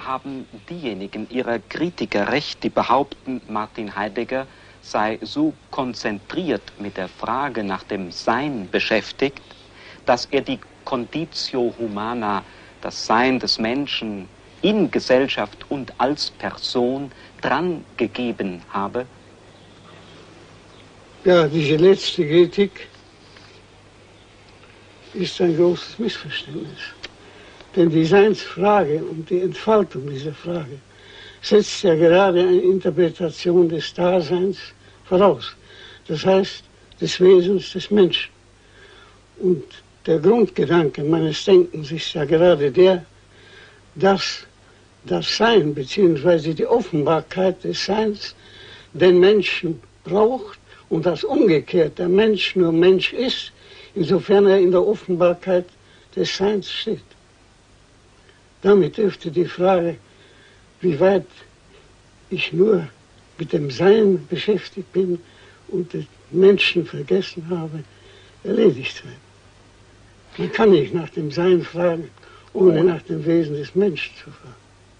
haben diejenigen ihrer Kritiker recht, die behaupten, Martin Heidegger sei so konzentriert mit der Frage nach dem Sein beschäftigt, dass er die Conditio Humana, das Sein des Menschen in Gesellschaft und als Person drangegeben habe? Ja, diese letzte Kritik ist ein großes Missverständnis. Denn die Seinsfrage und die Entfaltung dieser Frage setzt ja gerade eine Interpretation des Daseins voraus. Das heißt, des Wesens des Menschen. Und der Grundgedanke meines Denkens ist ja gerade der, dass das Sein bzw. die Offenbarkeit des Seins den Menschen braucht und dass umgekehrt der Mensch nur Mensch ist, insofern er in der Offenbarkeit des Seins steht. Damit dürfte die Frage, wie weit ich nur mit dem Sein beschäftigt bin und den Menschen vergessen habe, erledigt sein. Man kann nicht nach dem Sein fragen, ohne nach dem Wesen des Menschen zu fragen.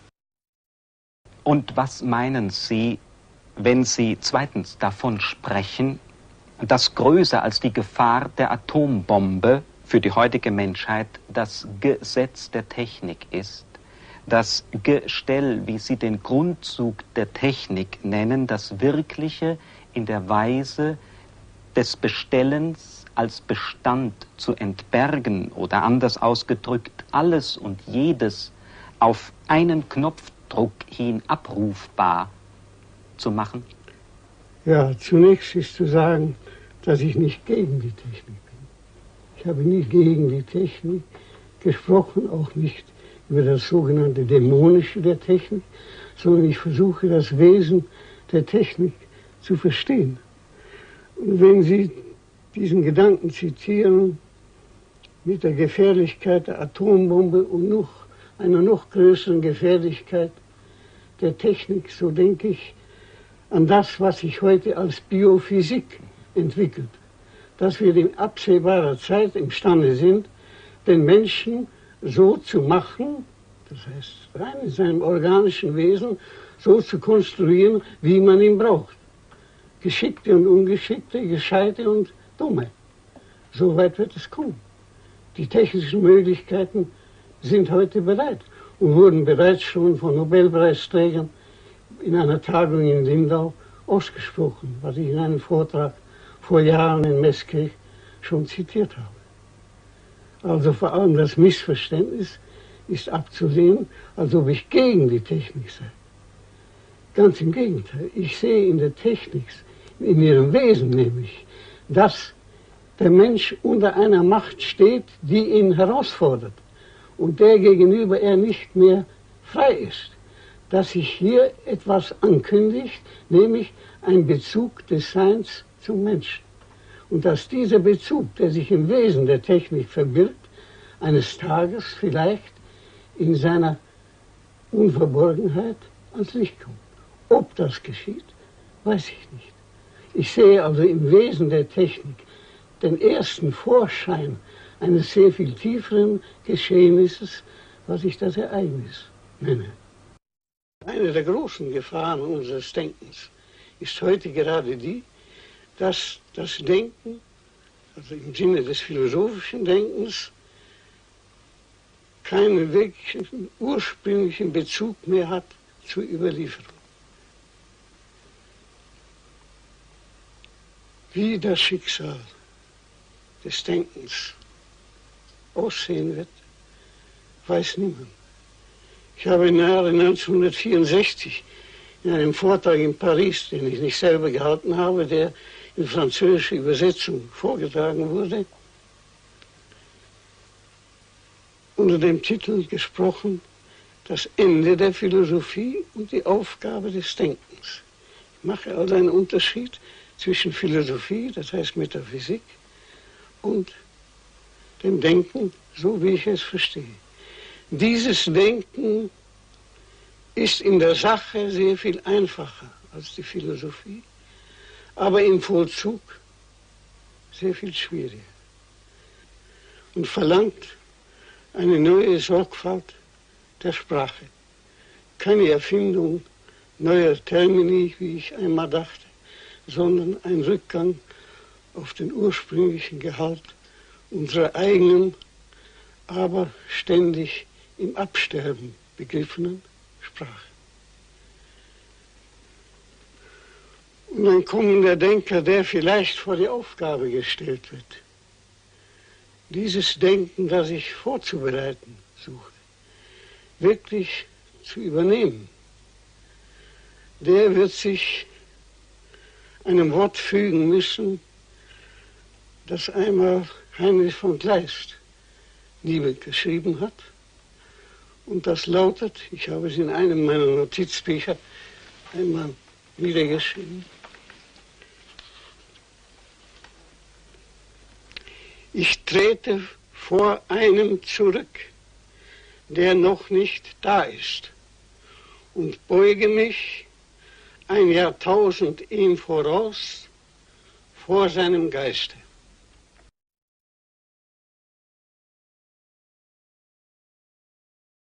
Und was meinen Sie, wenn Sie zweitens davon sprechen, dass größer als die Gefahr der Atombombe für die heutige Menschheit das Gesetz der Technik ist? Das Gestell, wie Sie den Grundzug der Technik nennen, das Wirkliche in der Weise des Bestellens als Bestand zu entbergen oder anders ausgedrückt, alles und jedes auf einen Knopfdruck hin abrufbar zu machen? Ja, zunächst ist zu sagen, dass ich nicht gegen die Technik bin. Ich habe nie gegen die Technik gesprochen, auch nicht über das sogenannte Dämonische der Technik, sondern ich versuche das Wesen der Technik zu verstehen. Und wenn Sie diesen Gedanken zitieren mit der Gefährlichkeit der Atombombe und einer noch größeren Gefährlichkeit der Technik, so denke ich an das, was sich heute als Biophysik entwickelt, dass wir in absehbarer Zeit imstande sind, den Menschen so zu machen, das heißt rein in seinem organischen Wesen, so zu konstruieren, wie man ihn braucht. Geschickte und Ungeschickte, Gescheite und Dumme. So weit wird es kommen. Die technischen Möglichkeiten sind heute bereit und wurden bereits schon von Nobelpreisträgern in einer Tagung in Lindau ausgesprochen, was ich in einem Vortrag vor Jahren in Meßkirch schon zitiert habe. Also vor allem das Missverständnis ist abzulehnen, als ob ich gegen die Technik sei. Ganz im Gegenteil, ich sehe in der Technik, in ihrem Wesen nämlich, dass der Mensch unter einer Macht steht, die ihn herausfordert und der gegenüber er nicht mehr frei ist. Dass sich hier etwas ankündigt, nämlich ein Bezug des Seins zum Menschen. Und dass dieser Bezug, der sich im Wesen der Technik verbirgt, eines Tages vielleicht in seiner Unverborgenheit ans Licht kommt. Ob das geschieht, weiß ich nicht. Ich sehe also im Wesen der Technik den ersten Vorschein eines sehr viel tieferen Geschehnisses, was ich das Ereignis nenne. Eine der großen Gefahren unseres Denkens ist heute gerade die, dass das Denken, also im Sinne des philosophischen Denkens, keinen wirklichen ursprünglichen Bezug mehr hat zur Überlieferung. Wie das Schicksal des Denkens aussehen wird, weiß niemand. Ich habe im Jahre 1964 in einem Vortrag in Paris, den ich nicht selber gehalten habe, der in französischer Übersetzung vorgetragen wurde, unter dem Titel gesprochen, das Ende der Philosophie und die Aufgabe des Denkens. Ich mache also einen Unterschied zwischen Philosophie, das heißt Metaphysik, und dem Denken, so wie ich es verstehe. Dieses Denken ist in der Sache sehr viel einfacher als die Philosophie, aber im Vollzug sehr viel schwieriger und verlangt eine neue Sorgfalt der Sprache. keine Erfindung neuer Termini, wie ich einmal dachte, sondern ein Rückgang auf den ursprünglichen Gehalt unserer eigenen, aber ständig im Absterben begriffenen Sprache. Und ein kommender Denker, der vielleicht vor die Aufgabe gestellt wird, dieses Denken, das ich vorzubereiten suche, wirklich zu übernehmen, der wird sich einem Wort fügen müssen, das einmal Heinrich von Kleist niedergeschrieben hat. Und das lautet, ich habe es in einem meiner Notizbücher einmal niedergeschrieben: Ich trete vor einem zurück, der noch nicht da ist, und beuge mich ein Jahrtausend ihm voraus vor seinem Geiste.